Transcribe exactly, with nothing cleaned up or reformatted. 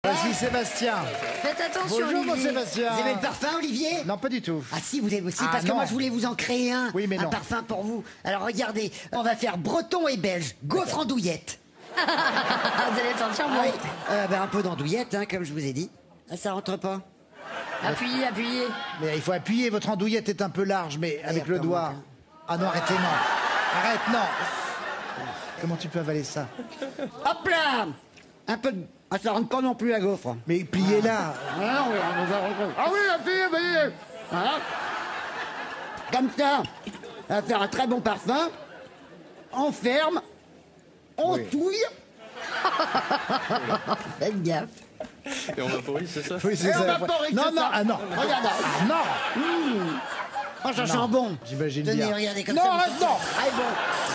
Voici Sébastien. Faites attention, Bonjour mon Olivier. Sébastien. Vous avez le parfum, Olivier? Non, pas du tout. Ah si, vous avez aussi, Ah, parce que non. moi je voulais vous en créer un. Oui, mais un non. parfum pour vous. Alors regardez, on va faire breton et belge, gaufre andouillette. Vous allez sentir Ah bon. oui, euh, ben, un peu d'andouillette, hein, comme je vous ai dit. Ah, ça rentre pas? Appuyez, appuyez. Mais il faut appuyer, votre andouillette est un peu large, mais avec le comment doigt. ça Ah non, arrêtez, non. Arrête, non. Comment tu peux avaler ça? Hop là! Un peu de... Ah, ça rentre pas non plus la gaufre. Mais pliez-la. Ah oui, on va rentrer. Ah oui, appuyez, voyez. Voilà. Comme ça, ça va faire un très bon parfum. On ferme, on Oui. touille. Faites gaffe. Et on vaporise, c'est ça? Oui, c'est Et on ça. vaporise, Non, c'est non, ça. ah non. Regarde. Ah, non. Oh, ça Non. sent bon. J'imagine Tenez, bien. regardez comme Non, ça. vous arrête, sentez- non. Ah, bon.